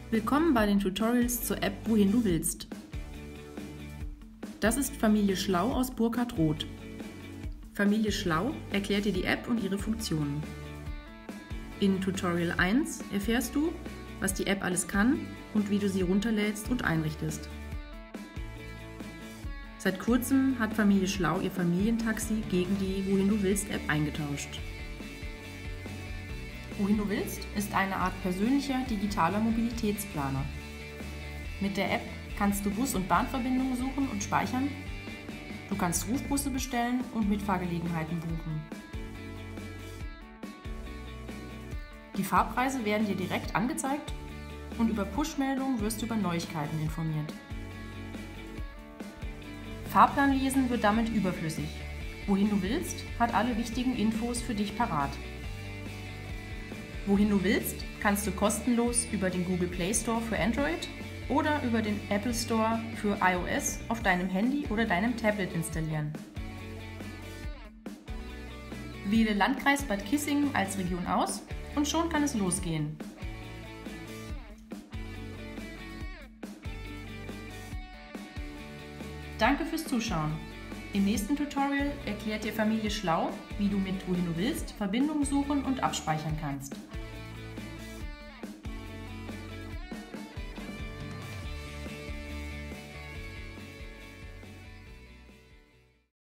Willkommen bei den Tutorials zur App Wohin du willst. Das ist Familie Schlau aus Burkhard Roth. Familie Schlau erklärt dir die App und ihre Funktionen. In Tutorial 1 erfährst du, was die App alles kann und wie du sie runterlädst und einrichtest. Seit kurzem hat Familie Schlau ihr Familientaxi gegen die Wohin du willst App eingetauscht. Wohin du willst ist eine Art persönlicher digitaler Mobilitätsplaner. Mit der App kannst du Bus- und Bahnverbindungen suchen und speichern. Du kannst Rufbusse bestellen und Mitfahrgelegenheiten buchen. Die Fahrpreise werden dir direkt angezeigt und über Push-Meldungen wirst du über Neuigkeiten informiert. Fahrplan lesen wird damit überflüssig. Wohin du willst hat alle wichtigen Infos für dich parat. Wohin du willst, kannst du kostenlos über den Google Play Store für Android oder über den Apple Store für iOS auf deinem Handy oder deinem Tablet installieren. Wähle Landkreis Bad Kissingen als Region aus und schon kann es losgehen. Danke fürs Zuschauen. Im nächsten Tutorial erklärt dir Familie Schlau, wie du mit Wohin du willst Verbindungen suchen und abspeichern kannst.